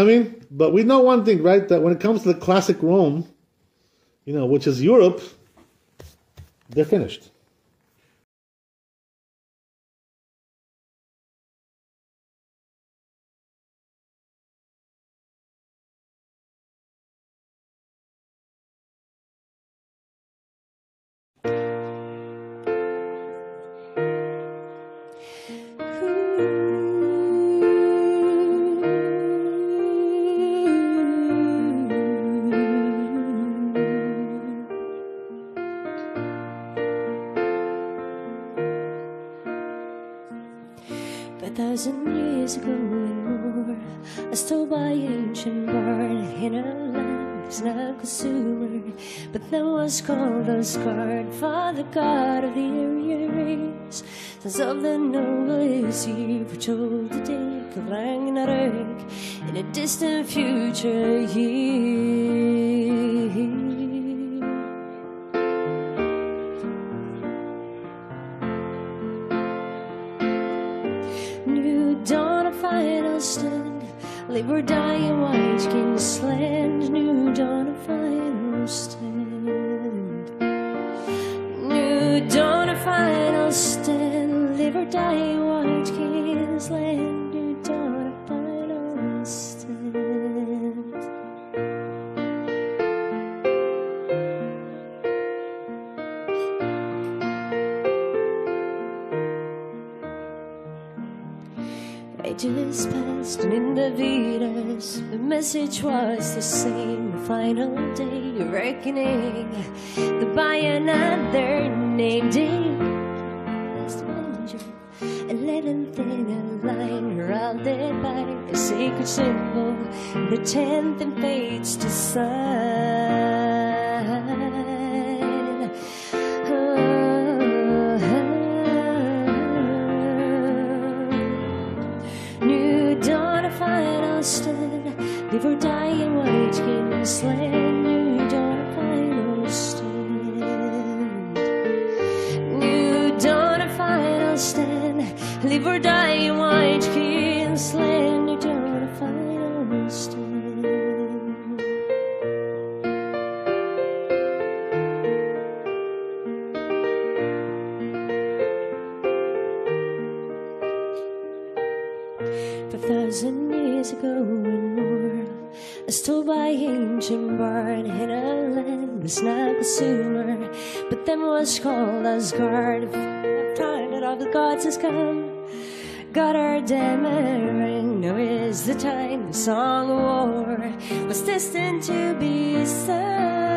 mean? But we know one thing, right? That when it comes to the classic Rome, which is Europe, they're finished. A 1,000 years ago and more, I stole by ancient barn in a land that's not consumer, but that was called Asgard, father god of the Aryan race. Sons of the noblest here foretold the day of Ragnarök in a distant future year. New dawn, a final stand, live or die in white king's land. New dawn, a final stand. New dawn, a final stand, live or die in white king's land. New dawn, a final stand. Ages passed and in the Vedas the message was the same. The final day of reckoning, the by another name day. Last messenger, 11th in a line, heralded by a sacred symbol. The 10th and fates to sign. Final stand, live or die in white king's land. New dawn, a final stand. New dawn, a final stand, live or die in white king's land. New dawn, a final stand. For 1,000 years ago and more, I stole by ancient barn in a land that's not consumer, but then was called Asgard. The time that all the gods has come, got our damn now is the time. The song of war was destined to be sung.